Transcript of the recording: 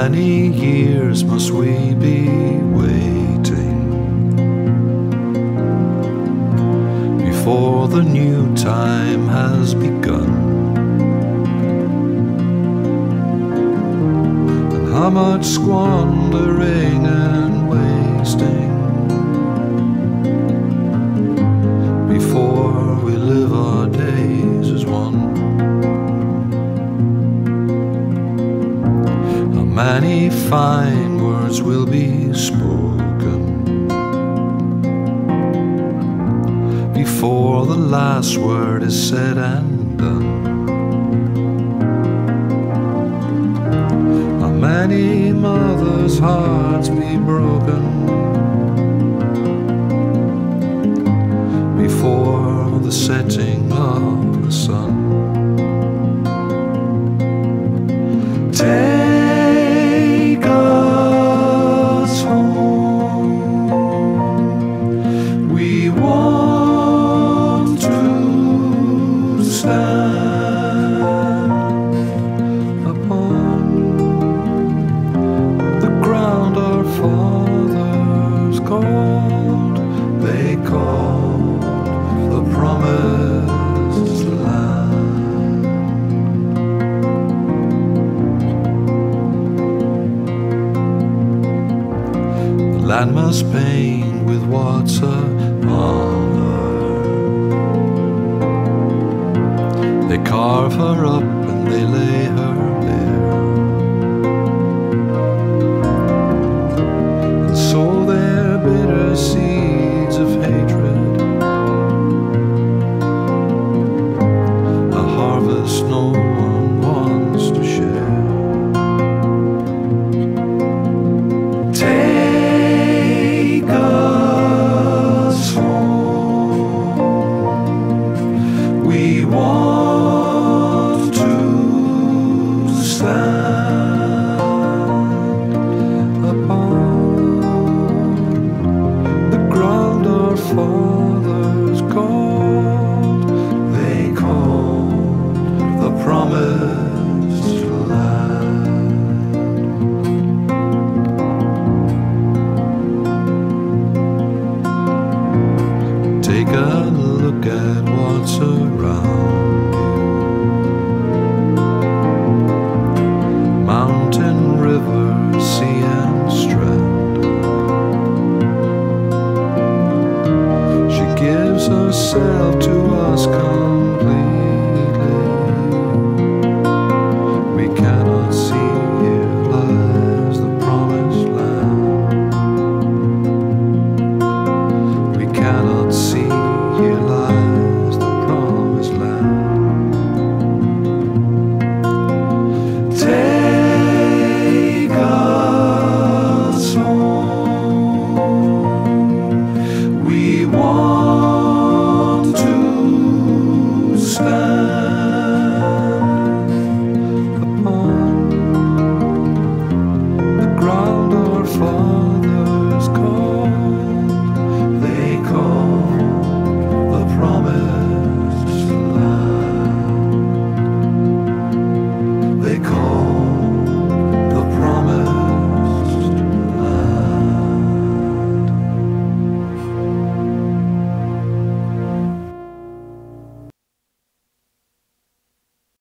many years must we be waiting before the new time has begun? And how much squandering and wasting before we live our days as one? How many fine words will be spoken before the last word is said and done? How many mothers' hearts be broken before the setting of the sun? Take us home, we want to stand upon the ground our fathers called, they called the promised land. The land must paint with what's upon her. They carve her up and they lay her bare, and sow their bitter seeds of hatred, a harvest no one wants to share. Take us home, we want to stand upon the ground our fathers called, they called the promised land. Take a look at what's around you, mountain, river, sea and strand. She gives herself to us completely. We cannot see, here lies the promised land. We cannot see, here lies the promised land. Take us home, we want